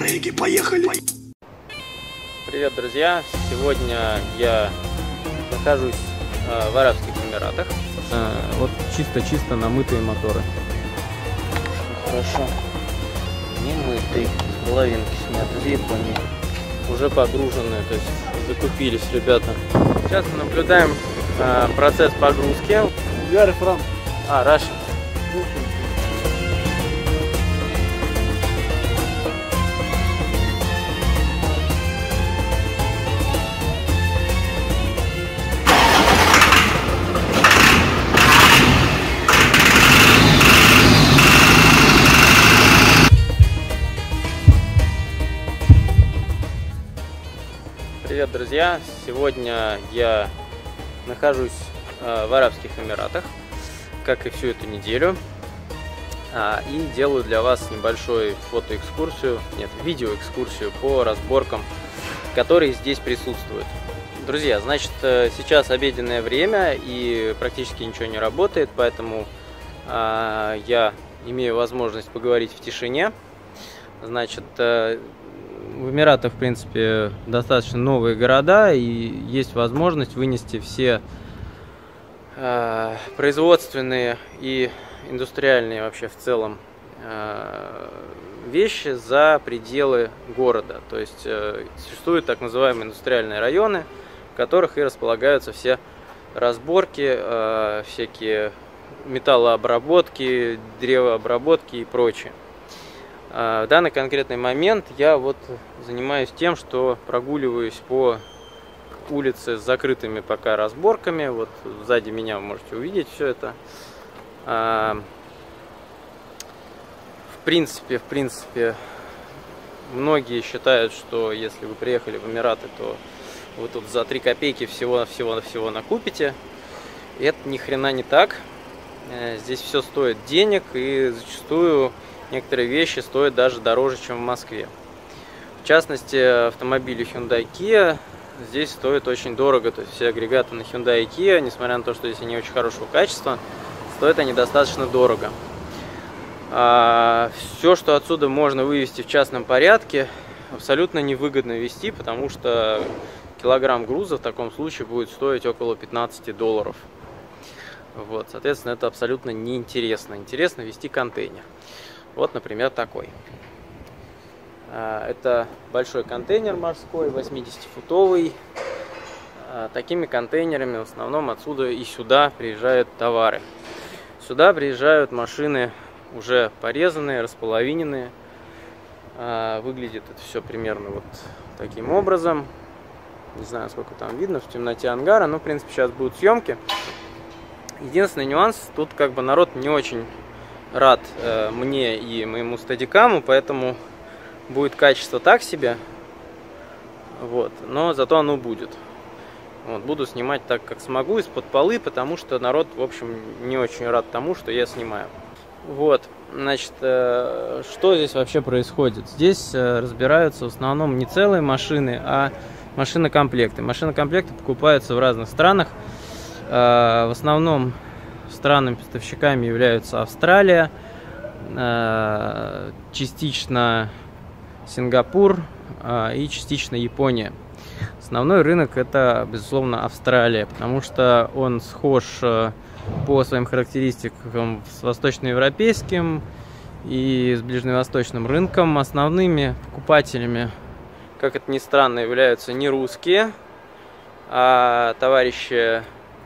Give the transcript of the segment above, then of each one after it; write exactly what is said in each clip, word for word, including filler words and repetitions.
Рейги, поехали! Привет, друзья! Сегодня я нахожусь э, в Арабских Эмиратах. Э, вот чисто-чисто намытые моторы. Хорошо. Не мытые, половинки сняты из Японии. Уже погруженные, то есть закупились ребята. Сейчас мы наблюдаем э, процесс погрузки. А, Russian. Привет, друзья! Сегодня я нахожусь э, в Арабских Эмиратах, как и всю эту неделю, а, и делаю для вас небольшую фотоэкскурсию, нет, видеоэкскурсию по разборкам, которые здесь присутствуют. Друзья, значит, сейчас обеденное время и практически ничего не работает, поэтому э, я имею возможность поговорить в тишине. Значит, э, в Эмиратах, в принципе, достаточно новые города, и есть возможность вынести все э, производственные и индустриальные вообще в целом э, вещи за пределы города. То есть э, существуют так называемые индустриальные районы, в которых и располагаются все разборки, э, всякие металлообработки, древообработки и прочее. В данный конкретный момент я вот занимаюсь тем, что прогуливаюсь по улице с закрытыми пока разборками. Вот сзади меня вы можете увидеть все это. В принципе, в принципе, многие считают, что если вы приехали в Эмираты, то вы тут за три копейки всего-всего-всего накупите. И это ни хрена не так. Здесь все стоит денег, и зачастую некоторые вещи стоят даже дороже, чем в Москве. В частности, автомобили Hyundai Kia здесь стоят очень дорого. То есть все агрегаты на Hyundai и Kia, несмотря на то, что здесь они очень хорошего качества, стоят они достаточно дорого. А все, что отсюда можно вывести в частном порядке, абсолютно невыгодно везти, потому что килограмм груза в таком случае будет стоить около пятнадцати долларов. Вот, соответственно, это абсолютно неинтересно. Интересно везти контейнер. Вот, например, такой. Это большой контейнер морской, восьмидесятифутовый. Такими контейнерами в основном отсюда и сюда приезжают товары. Сюда приезжают машины уже порезанные, располовиненные. Выглядит это все примерно вот таким образом. Не знаю, сколько там видно в темноте ангара, но в принципе сейчас будут съемки. Единственный нюанс, тут как бы народ не очень рад э, мне и моему стадикаму, поэтому будет качество так себе, вот, но зато оно будет. Вот, буду снимать так, как смогу, из-под полы, потому что народ, в общем, не очень рад тому, что я снимаю. Вот, значит, э, что здесь вообще происходит? Здесь э, разбираются в основном не целые машины, а машинокомплекты. Машинокомплекты покупаются в разных странах. Э, в основном странами-поставщиками являются Австралия, частично Сингапур и частично Япония. Основной рынок это, безусловно, Австралия, потому что он схож по своим характеристикам с восточноевропейским и с ближневосточным рынком. Основными покупателями, как это ни странно, являются не русские, а товарищи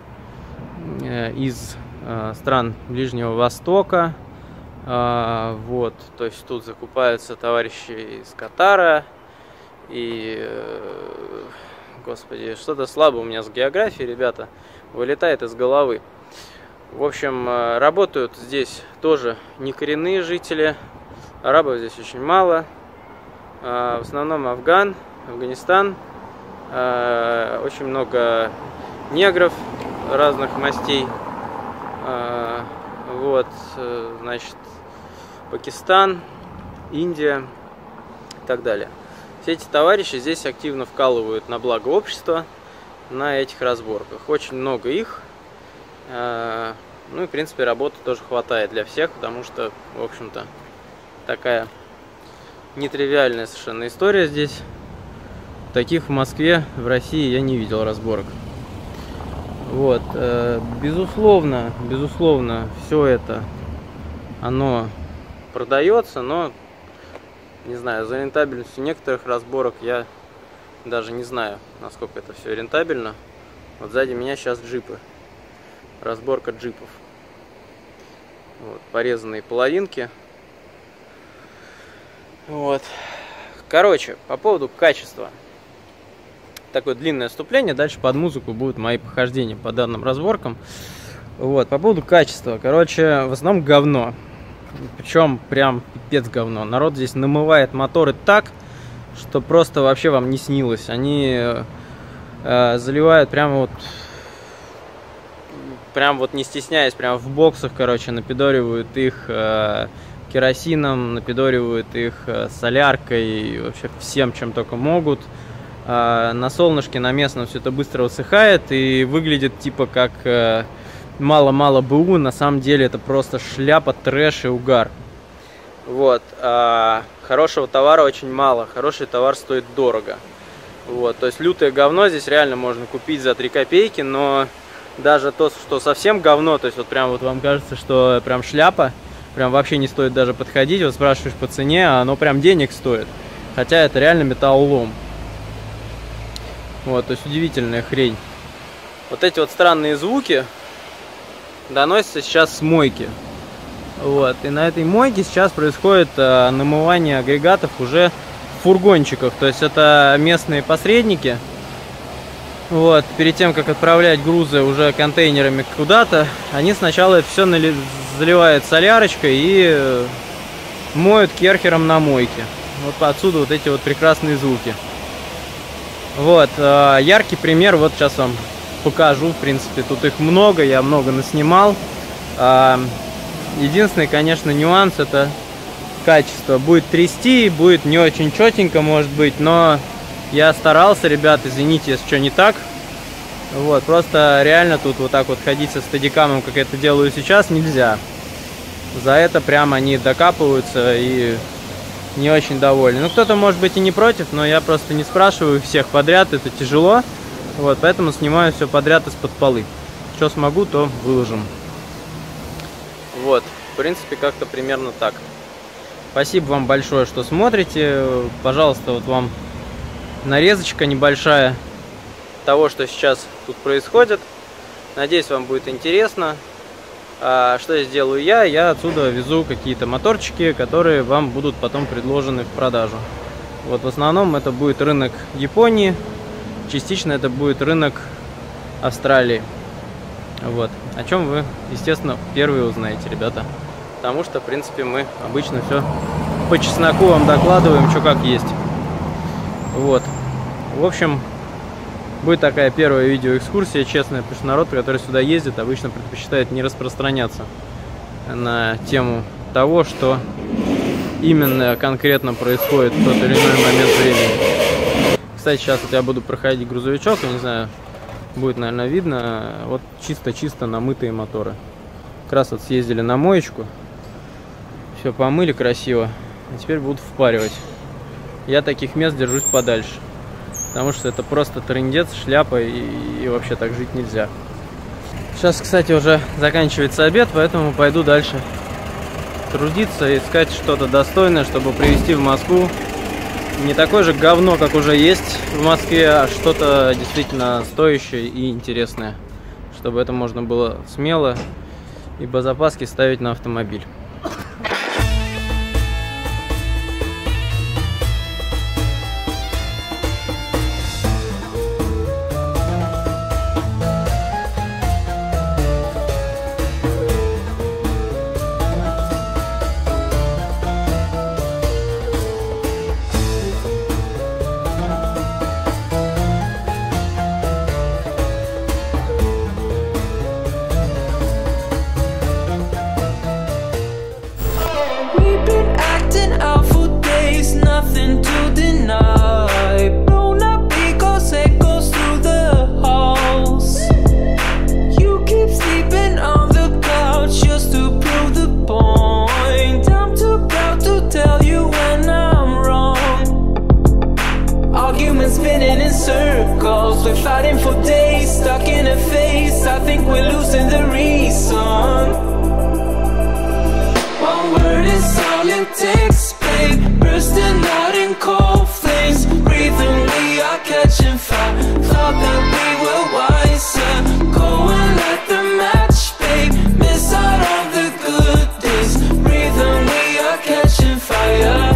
из стран Ближнего Востока. Вот, то есть тут закупаются товарищи из Катара и, господи, что-то слабо у меня с географией, ребята, вылетает из головы. В общем, работают здесь тоже не коренные жители, арабов здесь очень мало, в основном Афган, Афганистан, очень много негров разных мастей. Вот, значит, Пакистан, Индия и так далее. Все эти товарищи здесь активно вкалывают на благо общества на этих разборках. Очень много их. Ну и, в принципе, работы тоже хватает для всех, потому что, в общем-то, такая нетривиальная совершенно история здесь. Таких в Москве, в России я не видел разборок. Вот, безусловно, безусловно, все это, оно продается, но, не знаю, за рентабельностью некоторых разборок я даже не знаю, насколько это все рентабельно. Вот сзади меня сейчас джипы, разборка джипов. Вот, порезанные половинки. Вот, короче, по поводу качества. Такое длинное вступление, дальше под музыку будут мои похождения по данным разборкам. Вот, по поводу качества, короче, в основном говно. Причем прям пипец говно. Народ здесь намывает моторы так, что просто вообще вам не снилось. Они э, заливают прямо вот, прям вот не стесняясь, прямо в боксах, короче, напидоривают их э, керосином, напидоривают их э, соляркой, вообще всем, чем только могут. На солнышке, на местном все это быстро высыхает и выглядит типа как мало-мало БУ. На самом деле это просто шляпа, трэш и угар. Вот. А хорошего товара очень мало. Хороший товар стоит дорого. Вот. То есть лютое говно здесь реально можно купить за три копейки, но даже то, что совсем говно, то есть вот прям вот вам кажется, что прям шляпа, прям вообще не стоит даже подходить. Вот спрашиваешь по цене, а оно прям денег стоит. Хотя это реально металлолом. Вот, то есть удивительная хрень. Вот эти вот странные звуки доносятся сейчас с мойки. Вот, и на этой мойке сейчас происходит а, намывание агрегатов уже в фургончиках. То есть это местные посредники. Вот, перед тем, как отправлять грузы уже контейнерами куда-то, они сначала это все нали... заливают солярочкой и э, моют керхером на мойке. Вот отсюда вот эти вот прекрасные звуки. Вот, э, яркий пример, вот сейчас вам покажу, в принципе, тут их много, я много наснимал. Э, единственный, конечно, нюанс — это качество. Будет трясти, будет не очень четенько, может быть, но я старался, ребят, извините, если что не так. Вот, просто реально тут вот так вот ходить со стадикамом, как я это делаю сейчас, нельзя. За это прям они докапываются и не очень довольны. Ну, кто-то, может быть, и не против, но я просто не спрашиваю всех подряд, это тяжело. Вот, поэтому снимаю все подряд из-под полы. Что смогу, то выложим. Вот, в принципе, как-то примерно так. Спасибо вам большое, что смотрите. Пожалуйста, вот вам нарезочка небольшая того, что сейчас тут происходит. Надеюсь, вам будет интересно. А что я сделаю я? Я отсюда везу какие-то моторчики, которые вам будут потом предложены в продажу. Вот в основном это будет рынок Японии, частично это будет рынок Австралии. Вот. О чем вы, естественно, первые узнаете, ребята. Потому что, в принципе, мы обычно все по чесноку вам докладываем, что как есть. Вот. В общем, будет такая первая видеоэкскурсия, честная, потому что народ, который сюда ездит, обычно предпочитает не распространяться на тему того, что именно конкретно происходит в тот или иной момент времени. Кстати, сейчас вот я буду проходить грузовичок, я не знаю, будет, наверное, видно, вот чисто-чисто намытые моторы. Как раз вот съездили на моечку, все помыли красиво, а теперь будут впаривать. Я таких мест держусь подальше. Потому что это просто трындец, шляпа, и, и вообще так жить нельзя. Сейчас, кстати, уже заканчивается обед, поэтому пойду дальше трудиться, искать что-то достойное, чтобы привезти в Москву. Не такое же говно, как уже есть в Москве, а что-то действительно стоящее и интересное. Чтобы это можно было смело и без опаски ставить на автомобиль. anticipate, bursting out in cold flames, breathing, we are catching fire. Thought that we were wiser, go and let the match, babe. Miss out on the good days, breathing, we are catching fire.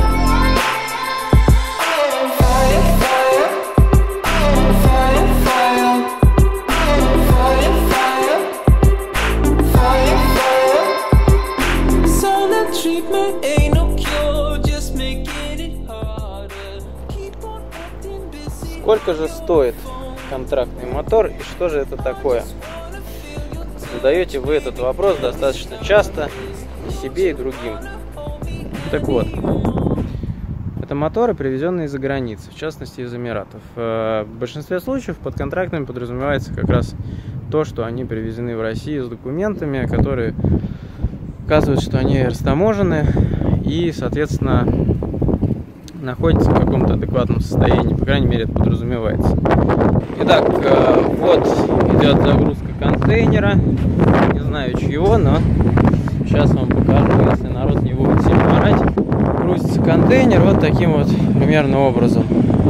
Сколько же стоит контрактный мотор и что же это такое? Задаете вы этот вопрос достаточно часто и себе, и другим. Так вот, это моторы, привезенные из-за границы, в частности из Эмиратов. В большинстве случаев под контрактами подразумевается как раз то, что они привезены в Россию с документами, которые указывают, что они растаможены и, соответственно, находится в каком-то адекватном состоянии, по крайней мере, это подразумевается. Итак, вот идет загрузка контейнера, не знаю чьего, но сейчас вам покажу, если народ не будет сильно орать. Грузится контейнер вот таким вот примерно образом.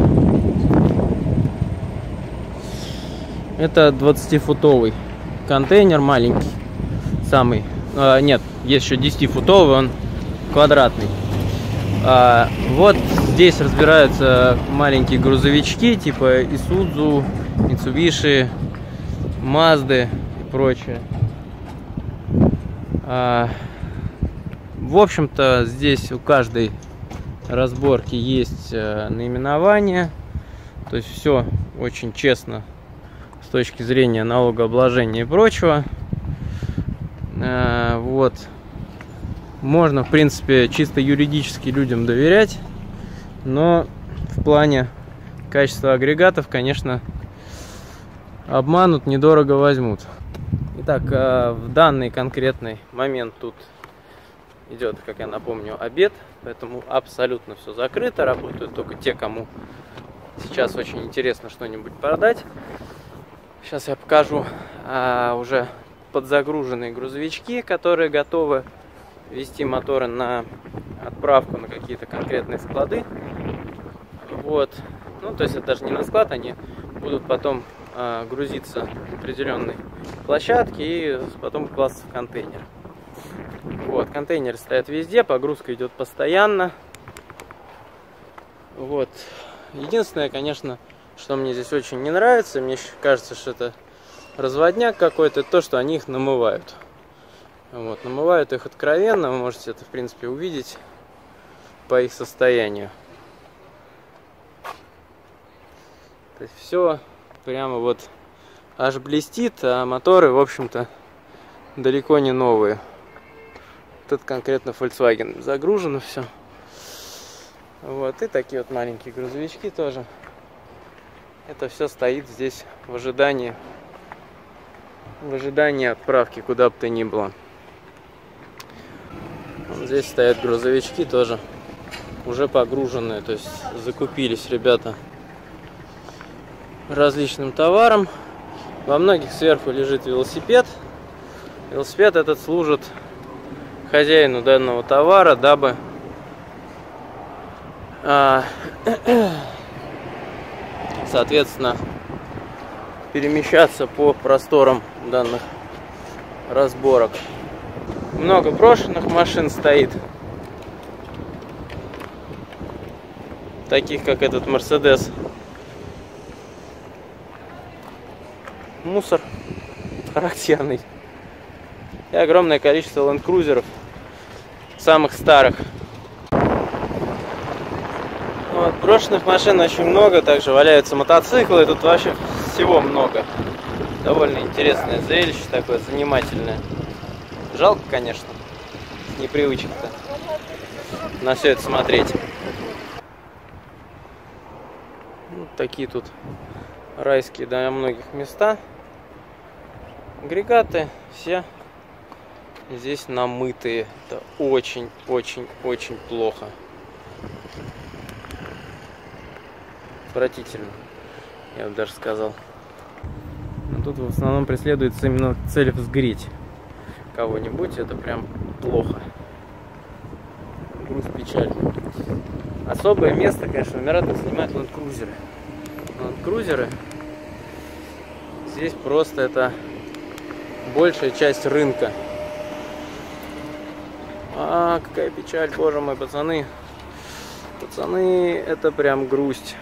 Это двадцатифутовый контейнер, маленький, самый, а, нет, есть еще десятифутовый, он квадратный. А, вот здесь разбираются маленькие грузовички типа Isuzu, Mitsubishi, Mazda и прочее. А, в общем-то, здесь у каждой разборки есть наименование, то есть все очень честно с точки зрения налогообложения и прочего. А, вот. Можно, в принципе, чисто юридически людям доверять, но в плане качества агрегатов, конечно, обманут, недорого возьмут. Итак, в данный конкретный момент тут идет, как я напомню, обед, поэтому абсолютно все закрыто, работают только те, кому сейчас очень интересно что-нибудь продать. Сейчас я покажу а, уже подзагруженные грузовички, которые готовы вести моторы на отправку на какие-то конкретные склады. Вот. Ну, то есть это даже не на склад, они будут потом э, грузиться на определенной площадке и потом класться в контейнер. Вот, контейнеры стоят везде, погрузка идет постоянно. Вот. Единственное, конечно, что мне здесь очень не нравится, мне кажется, что это разводняк какой-то, то, что они их намывают. Вот, намывают их откровенно, вы можете это, в принципе, увидеть по их состоянию. То есть все прямо вот аж блестит, а моторы, в общем-то, далеко не новые. Тут конкретно Volkswagen загружено все. Вот, и такие вот маленькие грузовички тоже. Это все стоит здесь в ожидании, в ожидании отправки куда бы то ни было. Здесь стоят грузовички тоже уже погруженные, то есть закупились ребята различным товаром. Во многих сверху лежит велосипед. Велосипед этот служит хозяину данного товара, дабы а, соответственно перемещаться по просторам данных разборок. Много брошенных машин стоит, таких как этот Mercedes. Мусор характерный. И огромное количество Land Cruiser'ов, самых старых. Вот, брошенных машин очень много, также валяются мотоциклы, тут вообще всего много. Довольно интересное зрелище такое, занимательное. Жалко, конечно, непривычно-то на все это смотреть. Вот такие тут райские до многих места. Агрегаты все здесь намытые. Это очень-очень-очень плохо. Отвратительно, я бы даже сказал. Но тут в основном преследуется именно цель взгреть кого-нибудь, это прям плохо. груз печаль. Особое место, конечно, в Эмиратах занимают лэнд-крузеры. Лэнд-крузеры здесь просто это большая часть рынка. А, какая печаль, боже мой, пацаны. Пацаны, это прям грусть.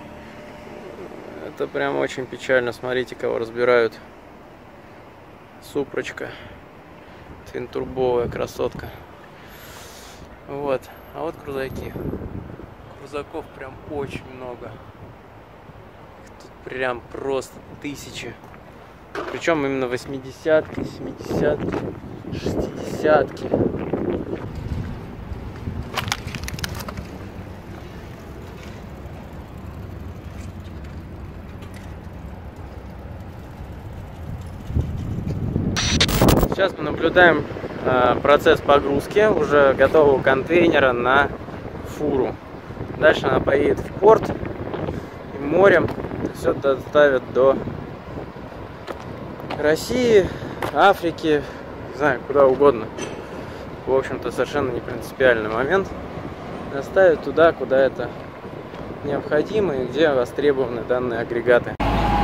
Это прям очень печально. Смотрите, кого разбирают. Супрочка. Твинтурбовая красотка. Вот. А вот крузаки. Крузаков прям очень много. Тут прям просто тысячи. Причем именно восьмидесятки, семидесятки, шестидесятки. Сейчас мы наблюдаем э, процесс погрузки уже готового контейнера на фуру. Дальше она поедет в порт и морем все доставят до России, Африки, не знаю, куда угодно. В общем-то, совершенно не принципиальный момент. Доставят туда, куда это необходимо и где востребованы данные агрегаты.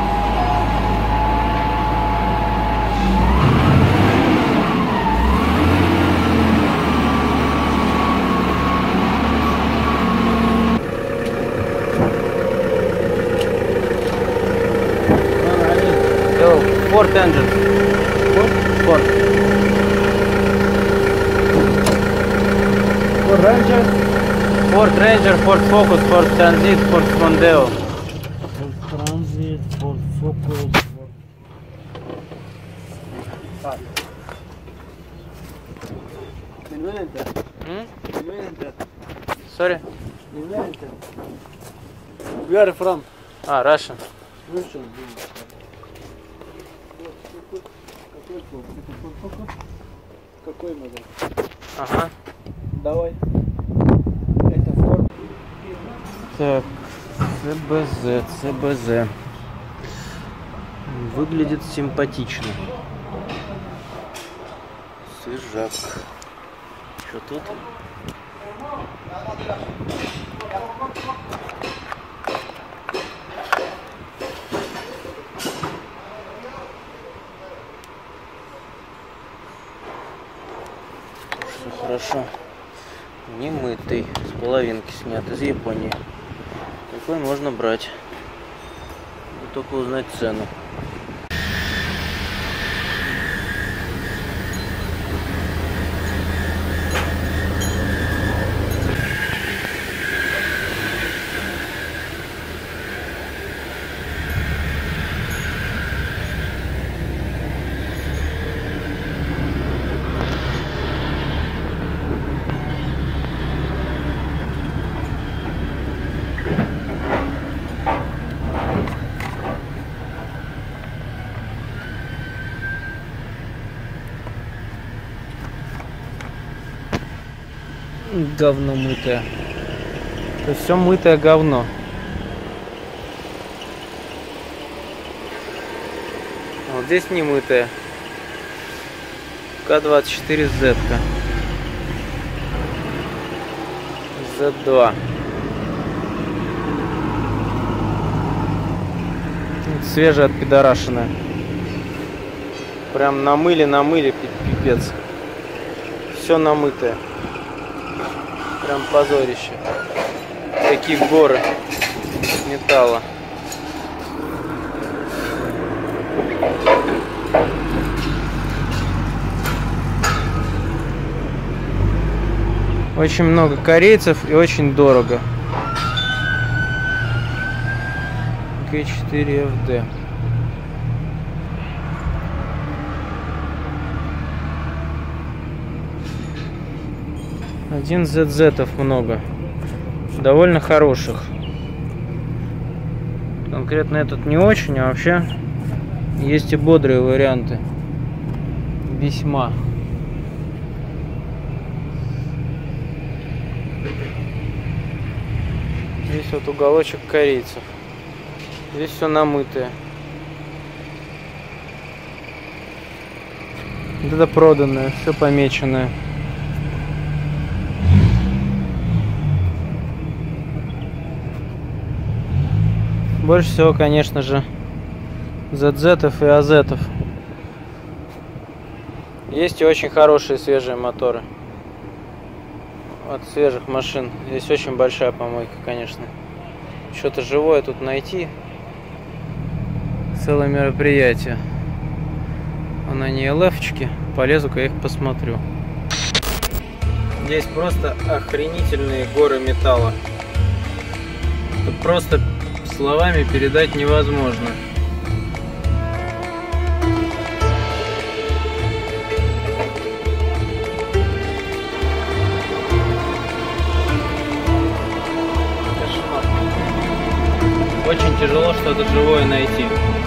Ford engine. Ford. Ford Ranger. Ford Ranger, Ford Focus, Ford Transit, Ford Mondeo. Ford Transit, Ford Focus. Ford... Hmm? Sorry? Where are you from? Ah, Russian. Russian. Какой модель? Ага. Давай. Это Ford. Так, цэ бэ зэ, цэ бэ зэ. Выглядит симпатично. Свежак. Что тут? Все хорошо. Не мытый, с половинки снят, из Японии. Такой можно брать. Надо только узнать цену. Говно мытое. Это все мытое говно. Вот здесь не мытое. ка двадцать четыре зет. зет два. Свежая от пидорашина. Прям намыли, намыли, пипец. Все намытое. Прям позорище. Такие горы металла. Очень много корейцев и очень дорого. гэ четыре эф дэ. Один зет зетов много. Довольно хороших. Конкретно этот не очень, а вообще есть и бодрые варианты. Весьма. Здесь вот уголочек корейцев. Здесь все намытое. Вот это проданное, все помеченное. Больше всего, конечно же, зет зетов и а зетов. Есть и очень хорошие свежие моторы от свежих машин. Здесь очень большая помойка, конечно. Что-то живое тут найти целое мероприятие. А на ней эл эф-очки. Полезу-ка я их посмотрю. Здесь просто охренительные горы металла. Тут просто словами передать невозможно. Кошмар. Очень тяжело что-то живое найти.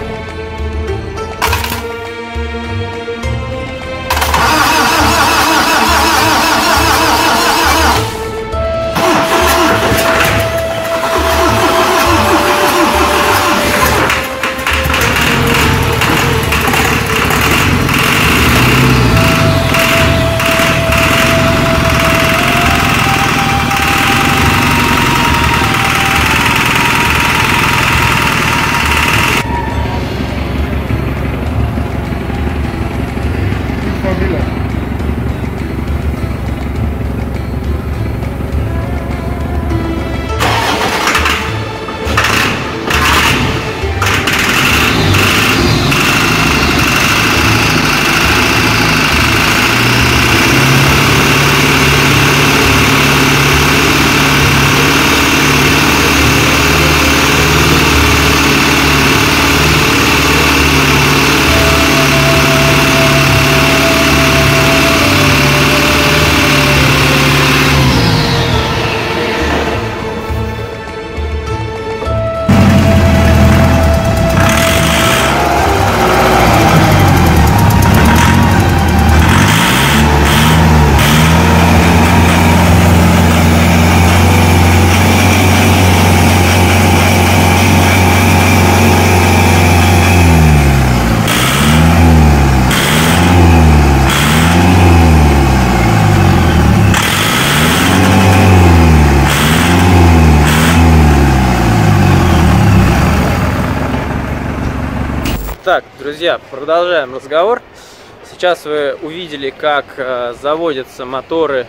Так, друзья, продолжаем разговор. Сейчас вы увидели, как э, заводятся моторы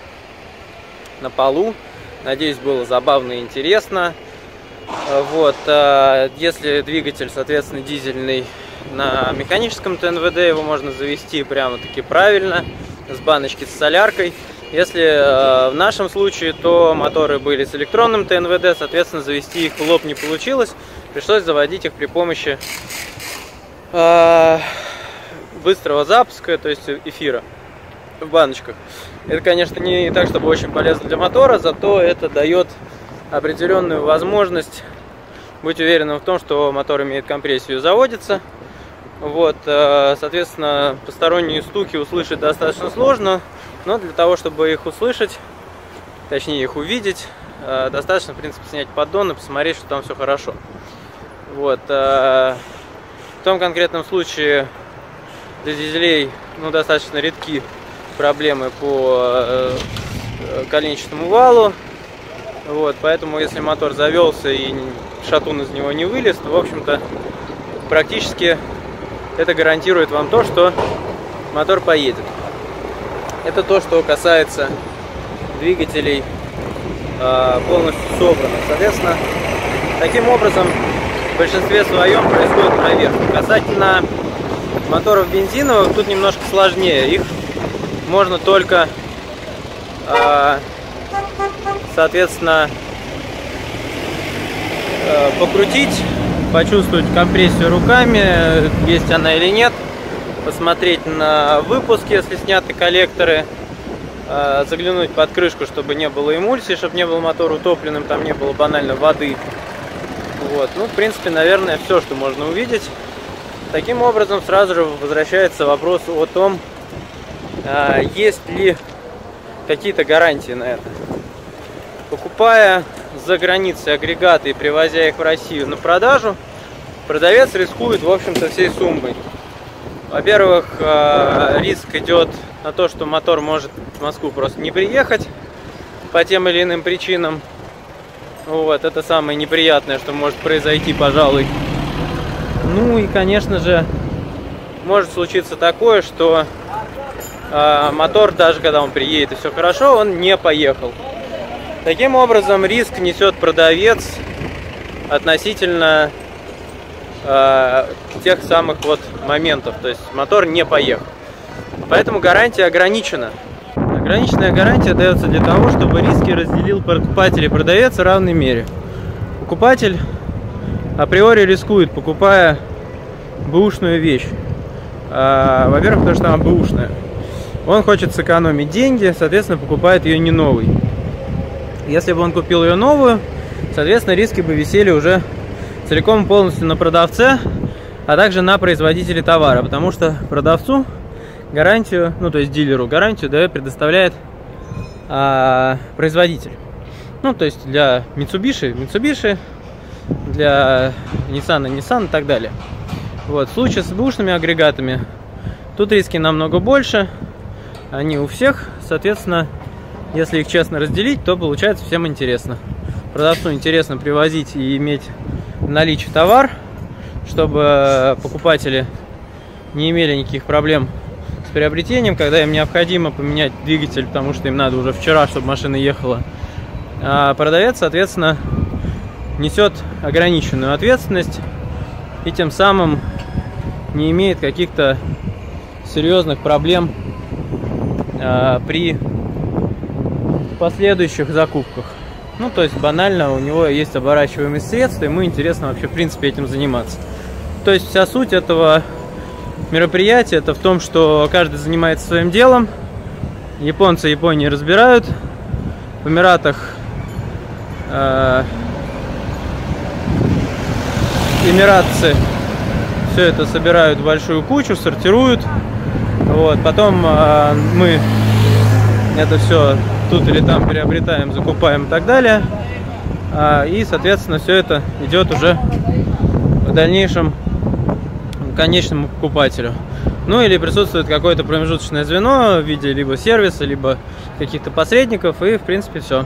на полу. Надеюсь, было забавно и интересно. Э, вот, э, если двигатель, соответственно, дизельный на механическом тэ эн вэ дэ, его можно завести прямо-таки правильно, с баночки с соляркой. Если э, в нашем случае, то моторы были с электронным тэ эн вэ дэ, соответственно, завести их в лоб не получилось. Пришлось заводить их при помощи быстрого запуска, то есть эфира в баночках. Это, конечно, не так, чтобы очень полезно для мотора, зато это дает определенную возможность быть уверенным в том, что мотор имеет компрессию и заводится. Вот, соответственно, посторонние стуки услышать достаточно сложно, но для того, чтобы их услышать, точнее их увидеть, достаточно, в принципе, снять поддон и посмотреть, что там все хорошо. Вот. В том конкретном случае для дизелей, ну, достаточно редки проблемы по э, коленчатому валу. Вот, поэтому если мотор завелся и шатун из него не вылез, то, в общем-то, практически это гарантирует вам то, что мотор поедет. Это то, что касается двигателей э, полностью собранных. Соответственно, таким образом в большинстве своем происходит проверка. Касательно моторов бензиновых, тут немножко сложнее. Их можно только, э, соответственно, э, покрутить, почувствовать компрессию руками, есть она или нет, посмотреть на выпуск, если сняты коллекторы, э, заглянуть под крышку, чтобы не было эмульсии, чтобы не был мотор утопленным, там не было банально воды. Вот. Ну, в принципе, наверное, все, что можно увидеть. Таким образом, сразу же возвращается вопрос о том, а, есть ли какие-то гарантии на это. Покупая за границей агрегаты и привозя их в Россию на продажу, продавец рискует, в общем-то, всей суммой. Во-первых, а, риск идет на то, что мотор может в Москву просто не приехать по тем или иным причинам. Вот, это самое неприятное, что может произойти, пожалуй. Ну и, конечно же, может случиться такое, что э, мотор, даже когда он приедет и все хорошо, он не поехал. Таким образом, риск несет продавец относительно э, тех самых вот моментов. То есть мотор не поехал. Поэтому гарантия ограничена. Ограниченная гарантия дается для того, чтобы риски разделил покупатель и продавец в равной мере. Покупатель априори рискует, покупая бэушную вещь. А, во-первых, потому что она бэушная. Он хочет сэкономить деньги, соответственно, покупает ее не новой. Если бы он купил ее новую, соответственно, риски бы висели уже целиком и полностью на продавце, а также на производителе товара, потому что продавцу гарантию, ну то есть дилеру гарантию, да, предоставляет а, производитель. Ну то есть для Mitsubishi Mitsubishi, для Nissan Nissan и так далее. Вот, в случае с бэушными агрегатами тут риски намного больше, они у всех, соответственно, если их честно разделить, то получается всем интересно. Продавцу интересно привозить и иметь в наличии товар, чтобы покупатели не имели никаких проблем с приобретением, когда им необходимо поменять двигатель, потому что им надо уже вчера, чтобы машина ехала. А продавец, соответственно, несет ограниченную ответственность и тем самым не имеет каких-то серьезных проблем а, при последующих закупках. Ну, то есть банально у него есть оборачиваемость средств, и ему интересно вообще в принципе этим заниматься. То есть вся суть этого мероприятия это в том, что каждый занимается своим делом. Японцы Японии разбирают. В Эмиратах э, эмиратцы все это собирают в большую кучу, сортируют. Вот, потом э, мы это все тут или там приобретаем, закупаем и так далее. Э, и, соответственно, все это идет уже в дальнейшем конечному покупателю. Ну или присутствует какое-то промежуточное звено в виде либо сервиса, либо каких-то посредников, и в принципе все.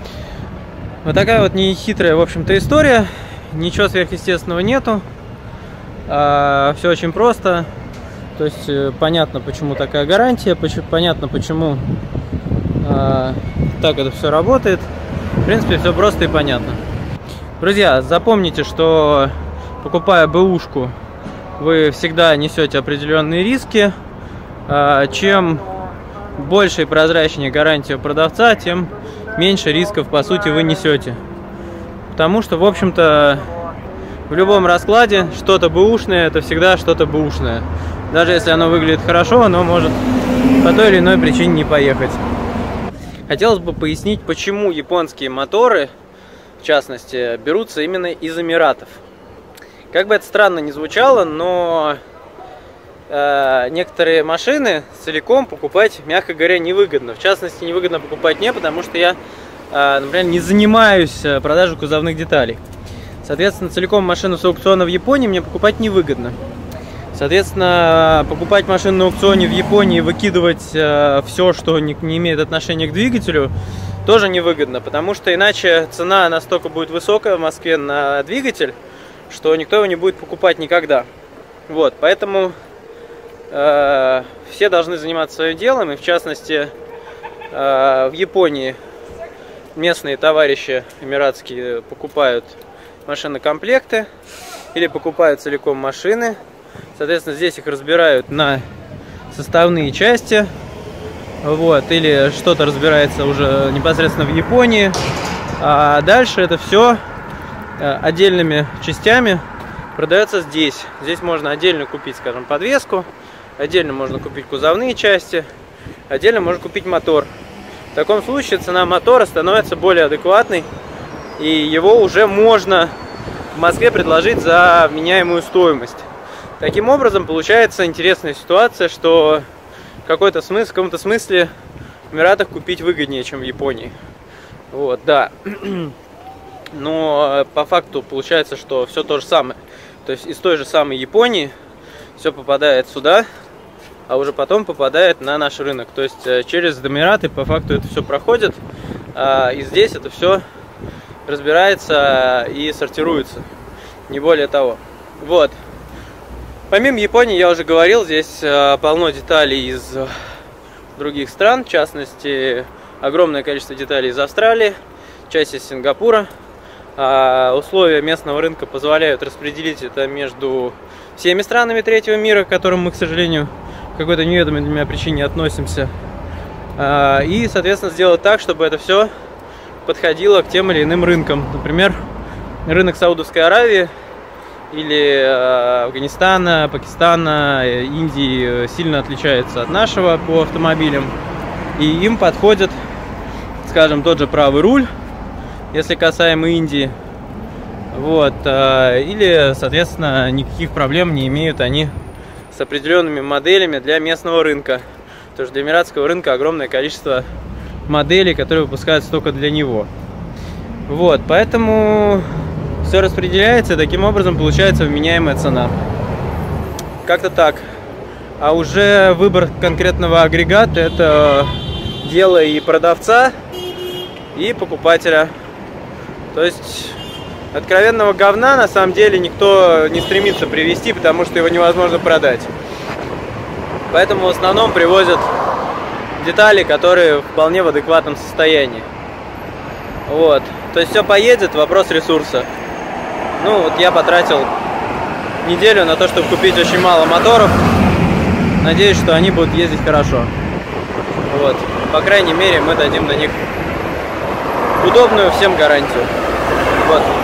Вот такая вот нехитрая, в общем-то, история. Ничего сверхъестественного нету. А, все очень просто. То есть понятно, почему такая гарантия, почему, понятно, почему а, так это все работает. В принципе, все просто и понятно. Друзья, запомните, что покупая бэушку, вы всегда несете определенные риски. Чем больше и прозрачнее гарантия продавца, тем меньше рисков, по сути, вы несете. Потому что, в общем-то, в любом раскладе что-то бэушное, это всегда что-то бэушное. Даже если оно выглядит хорошо, оно может по той или иной причине не поехать. Хотелось бы пояснить, почему японские моторы, в частности, берутся именно из Эмиратов. Как бы это странно ни звучало, но э, некоторые машины целиком покупать, мягко говоря, невыгодно. В частности, невыгодно покупать мне, потому что я, э, например, не занимаюсь продажей кузовных деталей. Соответственно, целиком машину с аукциона в Японии мне покупать невыгодно. Соответственно, покупать машину на аукционе в Японии и выкидывать э, все, что не, не имеет отношения к двигателю, тоже невыгодно, потому что иначе цена настолько будет высокая в Москве на двигатель, что никто его не будет покупать никогда. Вот, поэтому э, все должны заниматься своим делом, и в частности э, в Японии местные товарищи эмиратские покупают машинокомплекты или покупают целиком машины. Соответственно, здесь их разбирают на составные части, вот, или что-то разбирается уже непосредственно в Японии, а дальше это все отдельными частями продается здесь. Здесь можно отдельно купить, скажем, подвеску, отдельно можно купить кузовные части, отдельно можно купить мотор. В таком случае цена мотора становится более адекватной, и его уже можно в Москве предложить за вменяемую стоимость. Таким образом, получается интересная ситуация, что в какой-то смысл, в каком-то смысле в Эмиратах купить выгоднее, чем в Японии. Вот, да. Но по факту получается, что все то же самое. То есть из той же самой Японии все попадает сюда, а уже потом попадает на наш рынок. То есть через Эмираты по факту это все проходит, а, и здесь это все разбирается и сортируется. Не более того. Вот. Помимо Японии, я уже говорил, здесь э, полно деталей из э, других стран, в частности, огромное количество деталей из Австралии, часть из Сингапура. А условия местного рынка позволяют распределить это между всеми странами третьего мира, к которым мы, к сожалению, по какой-то неведомой для меня причине относимся. А, и, соответственно, сделать так, чтобы это все подходило к тем или иным рынкам. Например, рынок Саудовской Аравии или Афганистана, Пакистана, Индии сильно отличается от нашего по автомобилям. И им подходит, скажем, тот же правый руль, если касаемо Индии. Вот. Или, соответственно, никаких проблем не имеют они с определенными моделями для местного рынка. Потому что для эмиратского рынка огромное количество моделей, которые выпускаются только для него. Вот. Поэтому все распределяется, и таким образом получается вменяемая цена. Как-то так. А уже выбор конкретного агрегата — это дело и продавца, и покупателя. То есть откровенного говна на самом деле никто не стремится привезти, потому что его невозможно продать. Поэтому в основном привозят детали, которые вполне в адекватном состоянии. Вот. То есть все поедет, вопрос ресурса. Ну, вот я потратил неделю на то, чтобы купить очень мало моторов. Надеюсь, что они будут ездить хорошо. Вот. По крайней мере, мы дадим на них удобную всем гарантию. Вот.